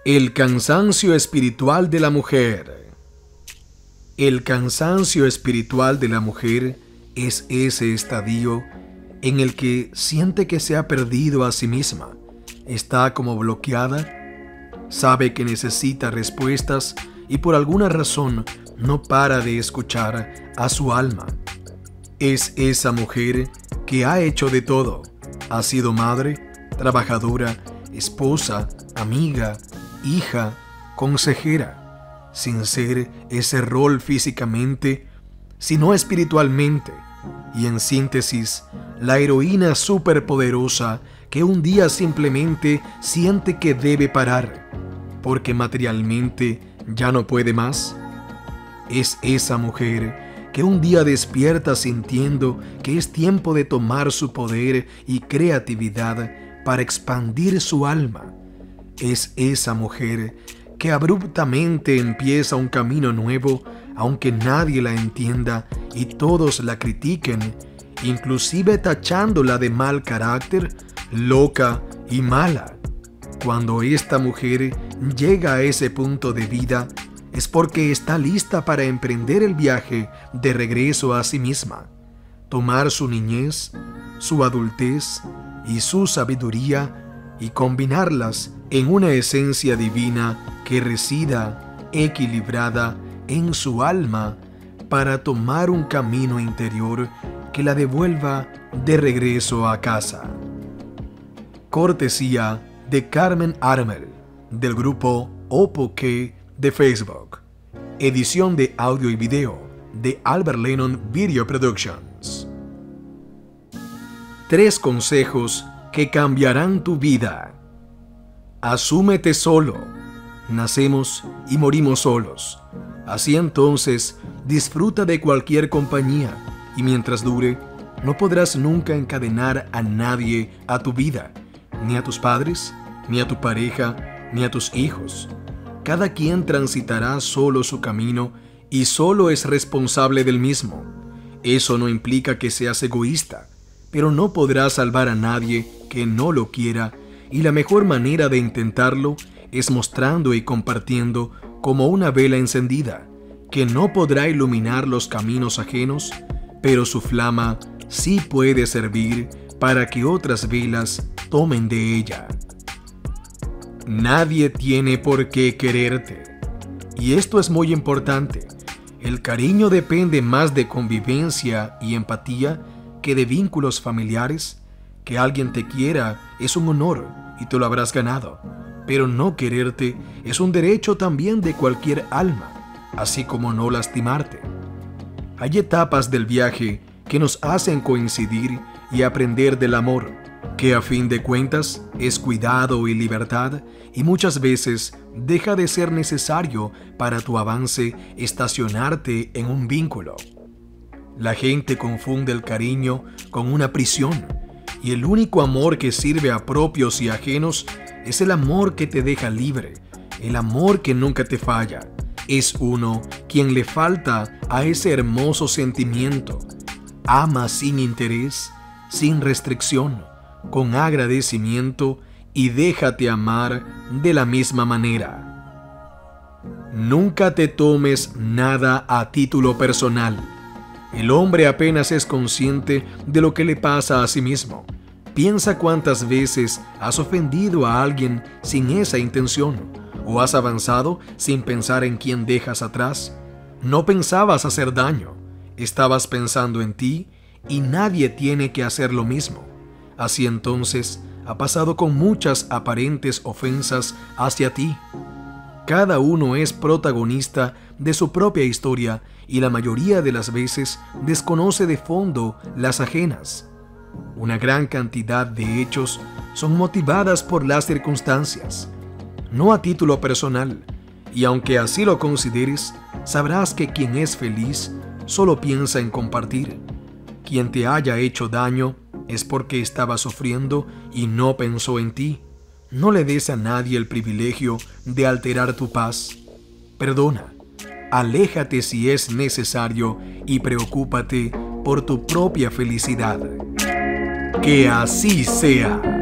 El cansancio espiritual de la mujer. El cansancio espiritual de la mujer es ese estadio en el que siente que se ha perdido a sí misma, está como bloqueada, sabe que necesita respuestas y por alguna razón no para de escuchar a su alma. Es esa mujer que ha hecho de todo, ha sido madre, trabajadora, esposa, amiga, hija, consejera, sin ser ese rol físicamente, sino espiritualmente, y en síntesis, la heroína superpoderosa que un día simplemente siente que debe parar, porque materialmente ya no puede más. Es esa mujer que un día despierta sintiendo que es tiempo de tomar su poder y creatividad para expandir su alma. Es esa mujer que abruptamente empieza un camino nuevo, aunque nadie la entienda y todos la critiquen, inclusive tachándola de mal carácter, loca y mala. Cuando esta mujer llega a ese punto de vida, es porque está lista para emprender el viaje de regreso a sí misma, tomar su niñez, su adultez y su sabiduría y combinarlas en una esencia divina que resida equilibrada en su alma para tomar un camino interior que la devuelva de regreso a casa. Cortesía de Carmen Armel, del grupo Opoke de Facebook. Edición de audio y video de Albert Lennon Video Productions. 3 consejos que cambiarán tu vida. Asúmete solo. Nacemos y morimos solos. Así entonces, disfruta de cualquier compañía y mientras dure, no podrás nunca encadenar a nadie a tu vida, ni a tus padres, ni a tu pareja, ni a tus hijos. Cada quien transitará solo su camino y solo es responsable del mismo. Eso no implica que seas egoísta, pero no podrás salvar a nadie que no lo quiera, y la mejor manera de intentarlo es mostrando y compartiendo como una vela encendida, que no podrá iluminar los caminos ajenos, pero su flama sí puede servir para que otras velas tomen de ella. Nadie tiene por qué quererte. Y esto es muy importante. El cariño depende más de convivencia y empatía que de vínculos familiares. Que alguien te quiera es un honor y te lo habrás ganado, pero no quererte es un derecho también de cualquier alma, así como no lastimarte. Hay etapas del viaje que nos hacen coincidir y aprender del amor, que a fin de cuentas es cuidado y libertad, y muchas veces deja de ser necesario para tu avance estacionarte en un vínculo. La gente confunde el cariño con una prisión, y el único amor que sirve a propios y ajenos es el amor que te deja libre, el amor que nunca te falla. Es uno quien le falta a ese hermoso sentimiento. Ama sin interés, sin restricción, con agradecimiento y déjate amar de la misma manera. Nunca te tomes nada a título personal. El hombre apenas es consciente de lo que le pasa a sí mismo. Piensa cuántas veces has ofendido a alguien sin esa intención, o has avanzado sin pensar en quién dejas atrás. No pensabas hacer daño, estabas pensando en ti y nadie tiene que hacer lo mismo. Así entonces, ha pasado con muchas aparentes ofensas hacia ti. Cada uno es protagonista de su propia historia y la mayoría de las veces desconoce de fondo las ajenas. Una gran cantidad de hechos son motivadas por las circunstancias, no a título personal, y aunque así lo consideres, sabrás que quien es feliz solo piensa en compartir. Quien te haya hecho daño es porque estaba sufriendo y no pensó en ti. No le des a nadie el privilegio de alterar tu paz. Perdona, aléjate si es necesario y preocúpate por tu propia felicidad. Que así sea.